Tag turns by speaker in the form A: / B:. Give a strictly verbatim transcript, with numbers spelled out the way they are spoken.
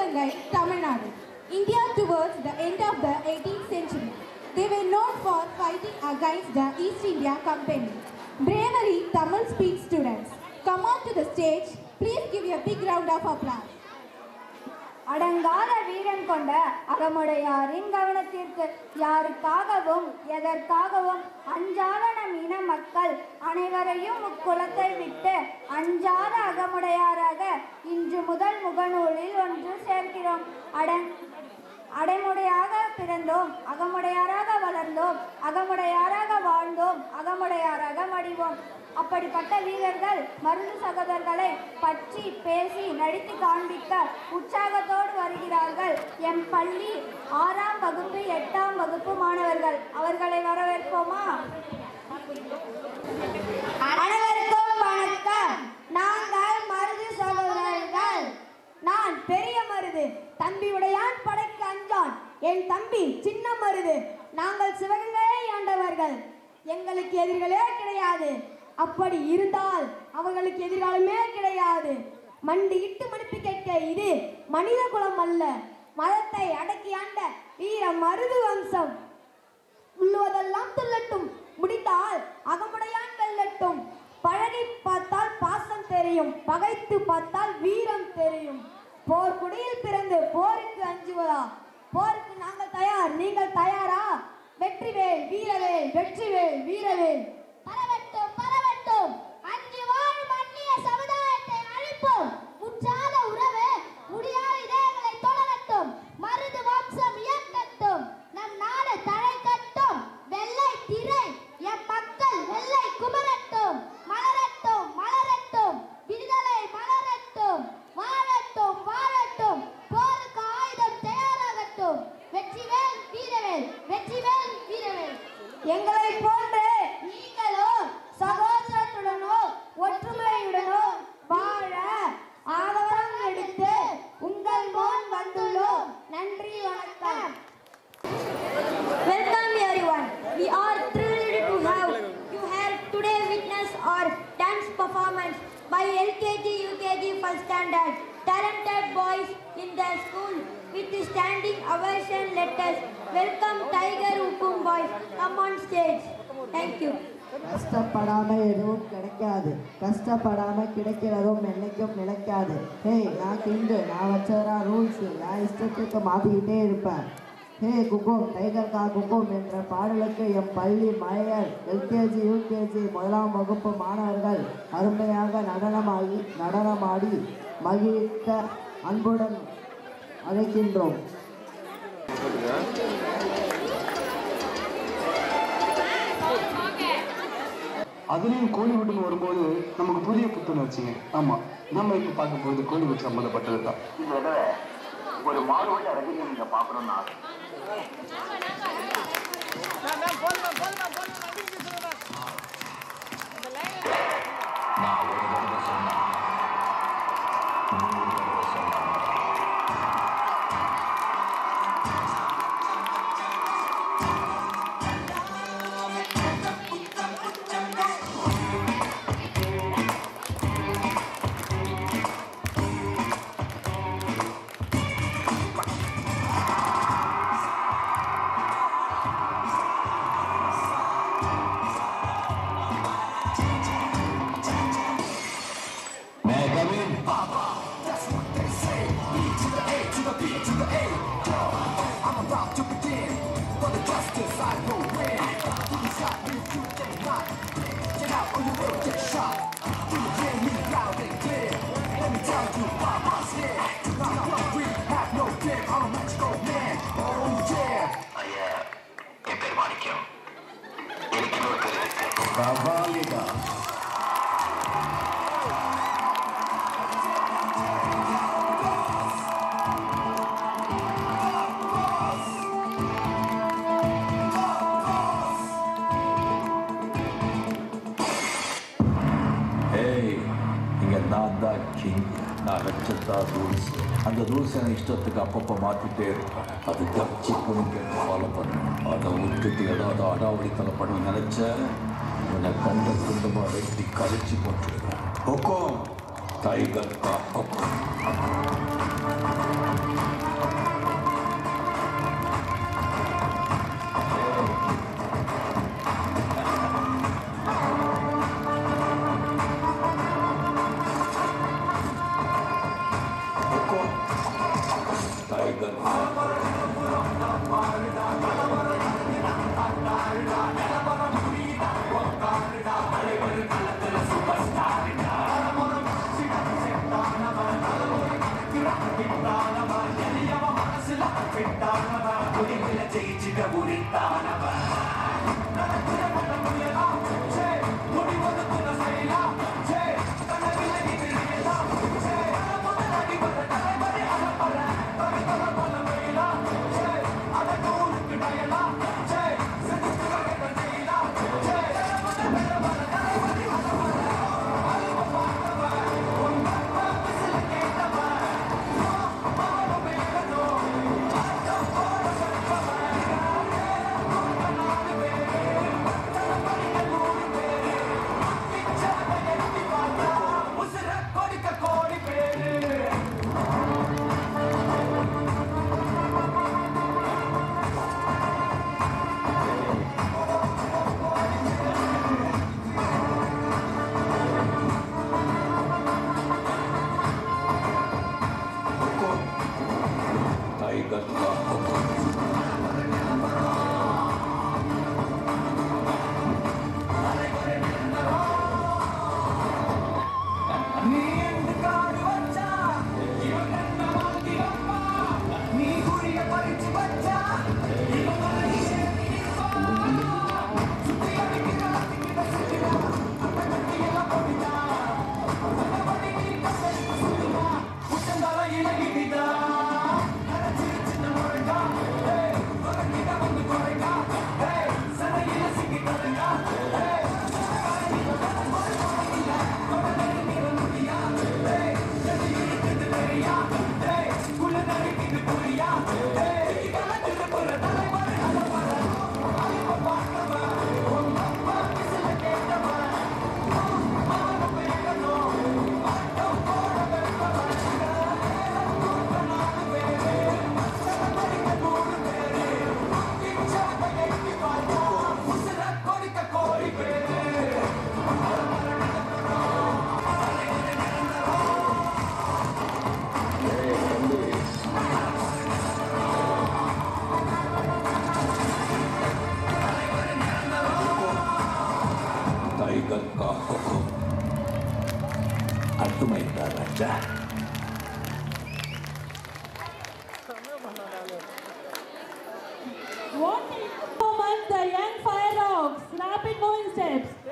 A: Sivagangai, Tamil Nadu. India towards the end of the eighteenth century. They were known for fighting against the East India Company. Bravery Tamil speech students. Come on to the stage. Please give a big round of applause.
B: அடங்காத வீரம் கொண்ட அகமுடையாரின் கவனத்திற்கு யாருக்காகவும் எதற்காகவும் அஞ்சாத நம் இன மக்கள் அனைவரையும் முக்குலத்தை விட்டு அஞ்சாத அகமுடையாராக இன்று முதல் முகநூலில் ஒன்று சேர்க்கிறோம். அடங் அடைமுடையாக பிறந்தோம், அகமுடையாராக வளர்ந்தோம், அகமுடையாராக வாழ்ந்தோம், அகமுடையாராக மடிவோம். அப்படிப்பட்ட வீரர்கள் மருது சகோதரர்களை பற்றி பேசி நடித்து காண்பிக்க உற்சாகத்தோடு வருகிறார்கள் எம் பள்ளி ஆறாம் வகுப்பு எட்டாம் வகுப்பு மாணவர்கள். அவர்களை வரவேற்போமா? அனைவருக்கும் வணக்கம். நாங்கள் மருது சகோதரர்கள். நான் பெரிய மருது, தம்பி உடையான் படைக்கு அஞ்சான். என் தம்பி சின்ன மருது. நாங்கள் சிவகங்கையை ஆண்டவர்கள். எங்களுக்கு எதிரிகளே கிடையாது. அப்படி இருந்தால் அவர்களுக்கு எதிர்காலமே கிடையாது. மண்டியிட்டு மன்னிப்பு கேட்க இது மனித குலம் அல்ல, மதத்தை அடக்கி ஆண்ட வீர மருது வம்சம். உள்ளுவதெல்லாம் துள்ளட்டும், முடிந்தால் அகமுடையான் வெல்லட்டும். பழகி பார்த்தால் பாசம் தெரியும், பகைத்து பார்த்தால் வீரம் தெரியும். போர்க்குடியில் பிறந்து போருக்கு அஞ்சுவதா? போருக்கு நாங்கள் தயார், நீங்கள் தயாரா? வெற்றிவேல் வீரவேல், வெற்றிவேல் வீரவேல். பரவட்டும் பரவட்டும், அஞ்சு வாழும் அந்நிய சமுதாயத்தை அழிப்போம். முற்றாத உறவு முடியாத இதயங்களை தொடரட்டும். மருது வம்சம் இயக்கட்டும், நம் நாடு தலை கட்டும். வெள்ளை திரை எம் மக்கள் வெள்ளை குமரட்டும். மலரட்டும் மலரட்டும், விடுதலை மலரட்டும். வாழட்டும் வாழட்டும், போருக்கு ஆயுதம் தயாராகட்டும். வெற்றிவேல் வீரவேல், வெற்றிவேல் வீரவேல். எங்களை போன்று நீங்களோ சகோதரத்துடனோ ஒற்றுமையுடனோ வாழ ஆதரவு எடுத்து உங்கள் முன் வந்துள்ளோம். நன்றி, வணக்கம். Welcome everyone. We are thrilled to have you here today witness our dance performance by L K G U K G first standard talented boys in the school with standing ovation. Let us welcome Tiger Ukum boys. Come on stage. Thank you.
C: கஷ்டப்படாம எதுவும் கிடைக்காது, கஷ்டப்படாம கிடைக்கிறதும் என்னைக்கும் நிலைக்காது. ஹே, நான் கிண்டு, நான் வச்சதா rules, நான் இஷ்டத்துக்கு மாற்றிக்கிட்டே இருப்பேன். ஹே குக்கும் டைகர் கா குக்கும் என்ற பாடலுக்கு எம் பள்ளி மழையர் எல்கேஜி யூகேஜி முதலாம் வகுப்பு மாணவர்கள் அருமையாக நடனமாகி நடனமாடி மகிழ்க்க அன்புடன் அழைக்கின்றோம்.
D: அதுலேயும் கோலிவுட்னு வரும்போது நமக்கு புதிய புத்துணர்ச்சிங்க. ஆமாம், நம்ம இப்போ பார்க்க போகுது கோலிவுட் சம்மந்தப்பட்டது தான்.
E: ஒரு மாறுபட்ட ரசிகை நீங்க பார்க்கணும்னா நான் ஒரு தடவை சொன்னேன், நூறு தடவை சொன்னேன். நான் வச்சதா ரூல்ஸ். அந்த ரூல்ஸ் எனக்கு இஷ்டத்துக்கு அப்பப்போ மாற்றிட்டே இருப்பேன். அது கட்சி பொண்ணுக்கு ஃபாலோ பண்ணுவேன். அதை விட்டுட்டு ஏதாவது அடாவடித்தனம் பண்ண நினைச்ச உன்னை கண்ட குண்டமாக வெட்டி கழிச்சு போட்டுருவேன். ஹொக்கோம் டைகர் கா ஹொக்கோம். Tiger
A: What a performance, the young fire dogs, rapid moving steps.